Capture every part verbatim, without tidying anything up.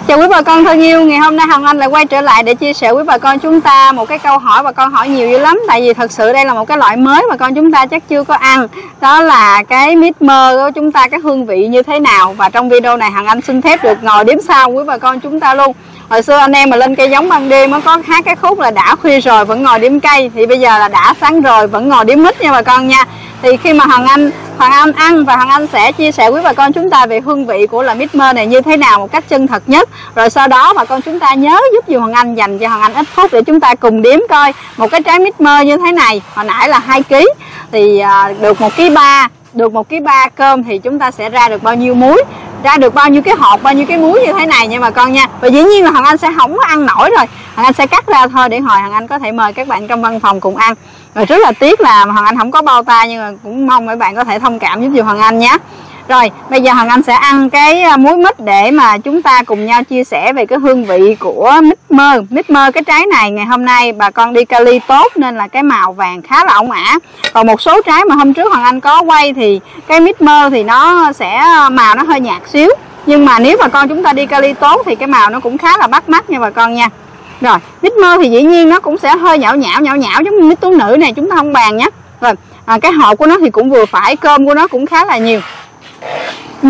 Chào quý bà con thân yêu, ngày hôm nay Hồng Anh lại quay trở lại để chia sẻ với bà con chúng ta một cái câu hỏi bà con hỏi nhiều dữ lắm. Tại vì thật sự đây là một cái loại mới bà con chúng ta chắc chưa có ăn. Đó là cái mít mơ của chúng ta, cái hương vị như thế nào. Và trong video này Hồng Anh xin phép được ngồi đếm sau quý bà con chúng ta luôn. Hồi xưa anh em mà lên cây giống ban đêm mới có hát cái khúc là đã khuya rồi vẫn ngồi đếm cây. Thì bây giờ là đã sáng rồi vẫn ngồi đếm mít nha bà con nha. Thì khi mà Hồng Anh Hoàng Anh ăn và Hoàng Anh sẽ chia sẻ với bà con chúng ta về hương vị của loại mít mơ này như thế nào một cách chân thật nhất. Rồi sau đó bà con chúng ta nhớ giúp dùm Hoàng Anh, dành cho Hoàng Anh ít phút để chúng ta cùng đếm coi một cái trái mít mơ như thế này. Hồi nãy là hai ký thì à, được một ký ba, được một ký ba cơm thì chúng ta sẽ ra được bao nhiêu muối, ra được bao nhiêu cái hột, bao nhiêu cái muối như thế này nha bà con nha. Và dĩ nhiên là Hoàng Anh sẽ không có ăn nổi rồi, Hoàng Anh sẽ cắt ra thôi để hồi Hoàng Anh có thể mời các bạn trong văn phòng cùng ăn. Rồi rất là tiếc là Hoàng Anh không có bao tay, nhưng mà cũng mong mấy bạn có thể thông cảm giúp dùm Hoàng Anh nhé. Rồi bây giờ Hoàng Anh sẽ ăn cái muối mít để mà chúng ta cùng nhau chia sẻ về cái hương vị của mít mơ. Mít mơ cái trái này ngày hôm nay bà con đi kali tốt nên là cái màu vàng khá là óng ả. Còn một số trái mà hôm trước Hoàng Anh có quay thì cái mít mơ thì nó sẽ màu nó hơi nhạt xíu. Nhưng mà nếu bà con chúng ta đi kali tốt thì cái màu nó cũng khá là bắt mắt nha bà con nha. Rồi mít mơ thì dĩ nhiên nó cũng sẽ hơi nhão nhão nhão nhão giống như mít tú nữ này, chúng ta không bàn nhé. Rồi à, cái hộp của nó thì cũng vừa phải, cơm của nó cũng khá là nhiều. Ừ.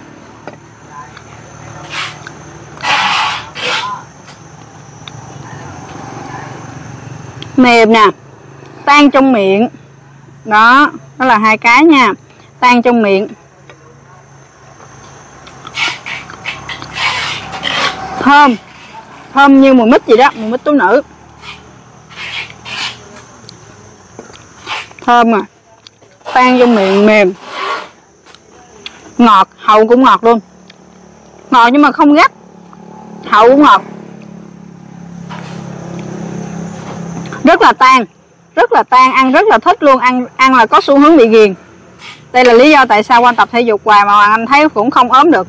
Mềm nè, tan trong miệng. Đó, đó là hai cái nha. Tan trong miệng, thơm, thơm như mùi mít gì đó, mùi mít tú nữ. Thơm à, tan trong miệng, mềm, ngọt, hậu cũng ngọt luôn. Ngọt nhưng mà không gắt, hậu cũng ngọt. Rất là tan, rất là tan, ăn rất là thích luôn, ăn ăn là có xu hướng bị ghiền. Đây là lý do tại sao quan tập thể dục hoài mà anh thấy cũng không ốm được.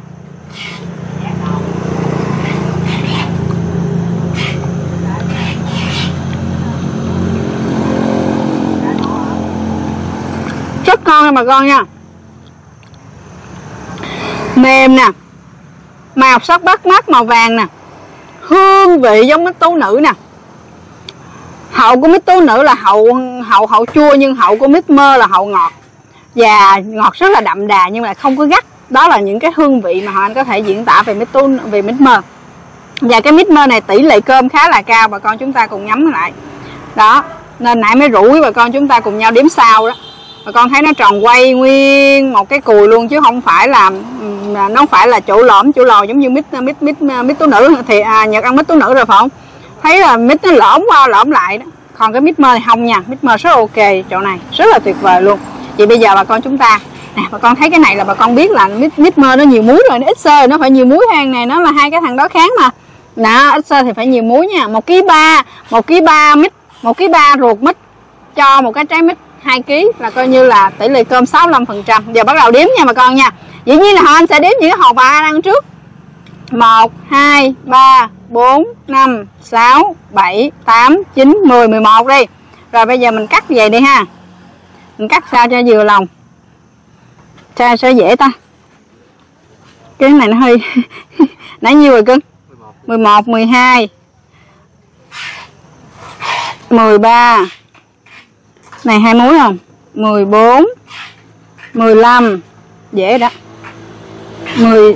Rất ngon nha bà con nha. Mềm nè, màu sắc bắt mắt, màu vàng nè, hương vị giống mít tú nữ nè. Hậu của mít tú nữ là hậu hậu hậu chua, nhưng hậu của mít mơ là hậu ngọt. Và ngọt rất là đậm đà nhưng mà không có gắt. Đó là những cái hương vị mà anh có thể diễn tả về mít tú về mít mơ. Và cái mít mơ này tỷ lệ cơm khá là cao, bà con chúng ta cùng nhắm lại. Đó, nên nãy mới rủ với bà con chúng ta cùng nhau đếm sau đó. Bà con thấy nó tròn quay nguyên một cái cùi luôn, chứ không phải là nó không phải là chỗ lõm chỗ lò giống như mít mít mít mít tú nữ. Thì à, Nhật ăn mít tú nữ rồi phải không? Thấy là mít nó lõm qua lõm lại đó. Còn cái mít mơ này không nha, mít mơ rất ok, chỗ này rất là tuyệt vời luôn. Vậy bây giờ bà con chúng ta nè, bà con thấy cái này là bà con biết là mít mít mơ nó nhiều muối rồi, nó ít xơ, nó phải nhiều muối hơn. Này nó là hai cái thằng đó kháng mà. Nè, ít xơ thì phải nhiều muối nha. Một ký ba, một ký ba mít, một ký ba ruột mít cho một cái trái mít hai ký là coi như là tỷ lệ cơm sáu mươi lăm phần trăm. Giờ bắt đầu đếm nha bà con nha. Dĩ nhiên là họ anh sẽ đếm những cái hộp bà ăn trước. Một, hai, ba, bốn, năm, sáu, bảy, tám, chín, mười, mười một đi. Rồi bây giờ mình cắt về đi ha. Mình cắt sao cho vừa lòng, sao sẽ dễ ta. Cái này nó hơi nãy nhiêu rồi cưng? Mười một, mười hai, mười ba. Này hai muối không? Mười bốn, mười lăm. Dễ đó. Mười.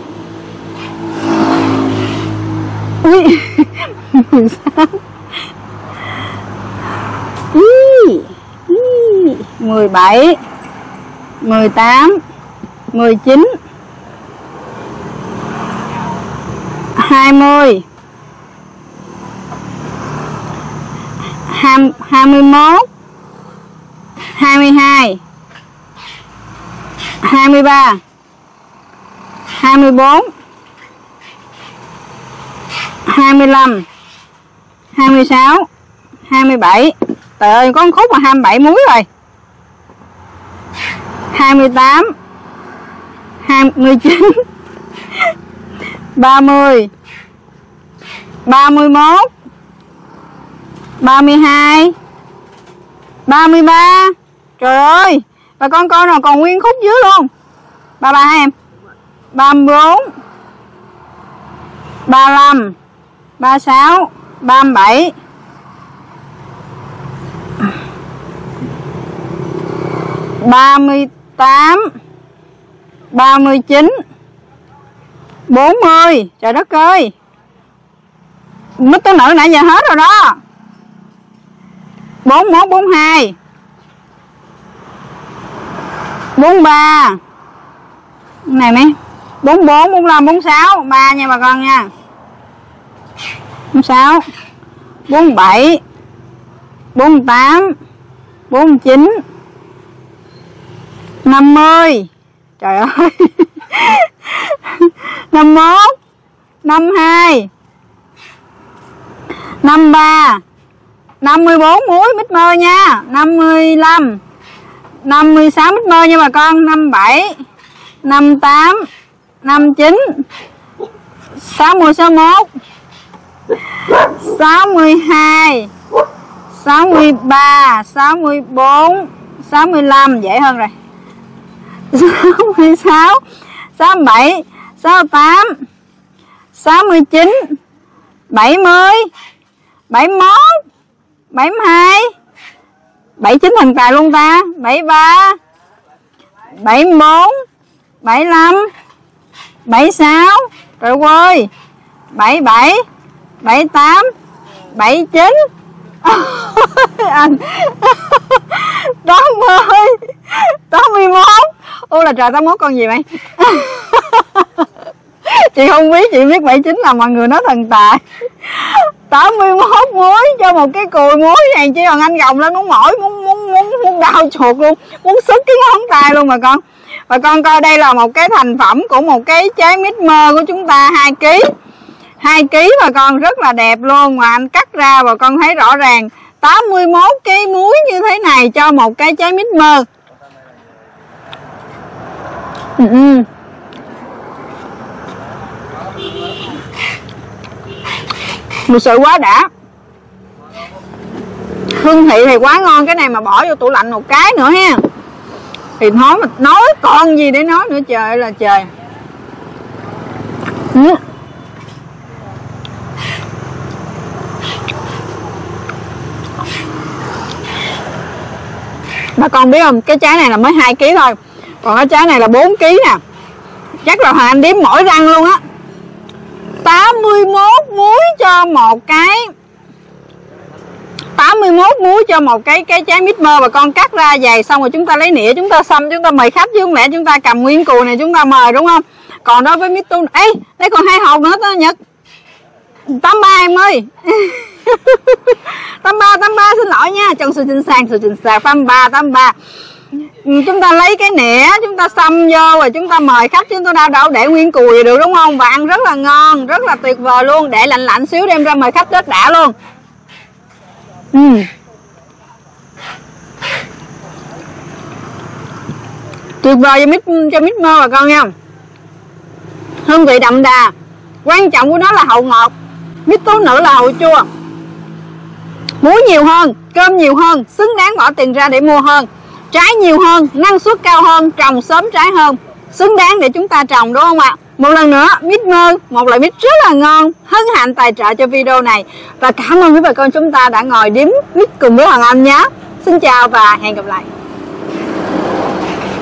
Ui. mười sáu. Ý. Ý. mười bảy, mười tám, mười chín, hai mươi, hai mươi mốt, hai mươi hai, hai mươi ba, hai mươi bốn, hai mươi lăm, hai mươi sáu, hai mươi bảy. Trời ơi, có một khúc mà hai mươi bảy muối rồi. hai mươi tám, hai mươi chín, ba mươi, ba mươi mốt, ba mươi hai, ba mươi ba. Trời ơi, bà con coi nào còn nguyên khúc dưới luôn. ba mươi ba hả em? ba mươi bốn, ba lăm, ba sáu, ba bảy, ba mươi tám, ba mươi chín, bốn mươi. Trời đất ơi, mít tố nữ nãy giờ hết rồi đó. Bốn mốt, bốn hai, bốn ba này mấy, bốn bốn, bốn lăm, bốn sáu, ba nha bà con nha. Bốn sáu, bốn bảy, bốn tám, bốn chín, năm mươi. Trời ơi. năm mốt, năm hai, năm ba, năm mươi bốn muối mít mơ nha. Năm mươi lăm, năm mươi sáu mít mơ nha bà con. Năm bảy, năm tám, năm chín, sáu mươi, sáu mươi mốt, sáu mươi hai, sáu mươi ba, sáu mươi bốn, sáu mươi lăm. Dễ hơn rồi. Sáu mươi sáu, sáu mươi bảy, sáu mươi tám, sáu mươi chín, bảy mươi, bảy mươi mốt, bảy mươi hai, bảy mươi chín thần tài luôn ta. Bảy mươi ba, bảy mươi bốn, bảy mươi lăm, bảy mươi sáu. Trời ơi. bảy mươi bảy, bảy mươi tám, bảy mươi chín. Anh. tám mươi, tám mươi mốt. Ôi là trời, tám mươi mốt con gì mày? Chị không biết, chị biết bảy mươi chín là mọi người nói thần tài. Tám mươi mốt muối cho một cái cùi muối này chỉ còn anh gồng lên muốn mỏi, muốn muốn muốn muốn đau chuột luôn, muốn xức cái ngón tay luôn bà con. Bà con coi đây là một cái thành phẩm của một cái trái mít mơ của chúng ta, hai ký. hai ký bà con, rất là đẹp luôn, mà anh cắt ra bà con thấy rõ ràng tám mươi mốt cái muối như thế này cho một cái trái mít mơ. Ừ. Thực sự quá đã. Hương vị thì quá ngon. Cái này mà bỏ vô tủ lạnh một cái nữa ha thì nói mà nói còn gì để nói nữa, trời là trời. Ừ. Bà con biết không, cái trái này là mới hai ký thôi, còn cái trái này là bốn ký nè. Chắc là Hoàng Anh đếm mỗi răng luôn á. Tám mươi mốt muối cho một cái, tám mươi mốt muối cho một cái cái trái mít mơ. Bà con cắt ra dày xong rồi chúng ta lấy nĩa, chúng ta xăm, chúng ta mời khách, chứ không lẽ chúng ta cầm nguyên cùi này chúng ta mời, đúng không? Còn đối với mít tôm, ê đây còn hai hộp nữa đó Nhật. Tám mươi ba em ơi. Tám mươi ba, tám mươi ba xin lỗi nha. Trong sự trình sàng, sự trình sàng tám mươi ba, tám mươi ba. Chúng ta lấy cái nĩa, chúng ta xăm vô rồi chúng ta mời khách, chúng ta đâu đâu để nguyên cùi được, đúng không? Và ăn rất là ngon, rất là tuyệt vời luôn. Để lạnh lạnh xíu đem ra mời khách rất đã luôn. Ừ. Tuyệt vời cho mít, cho mít mơ bà con nha. Hương vị đậm đà. Quan trọng của nó là hậu ngọt. Mít tố nữ là hậu chua. Muối nhiều hơn, cơm nhiều hơn, xứng đáng bỏ tiền ra để mua hơn. Trái nhiều hơn, năng suất cao hơn, trồng sớm trái hơn, xứng đáng để chúng ta trồng, đúng không ạ? Một lần nữa, mít mơ, một loại mít rất là ngon, hân hạnh tài trợ cho video này. Và cảm ơn quý bà con chúng ta đã ngồi điếm mít cùng với Hoàng Anh nhé. Xin chào và hẹn gặp lại.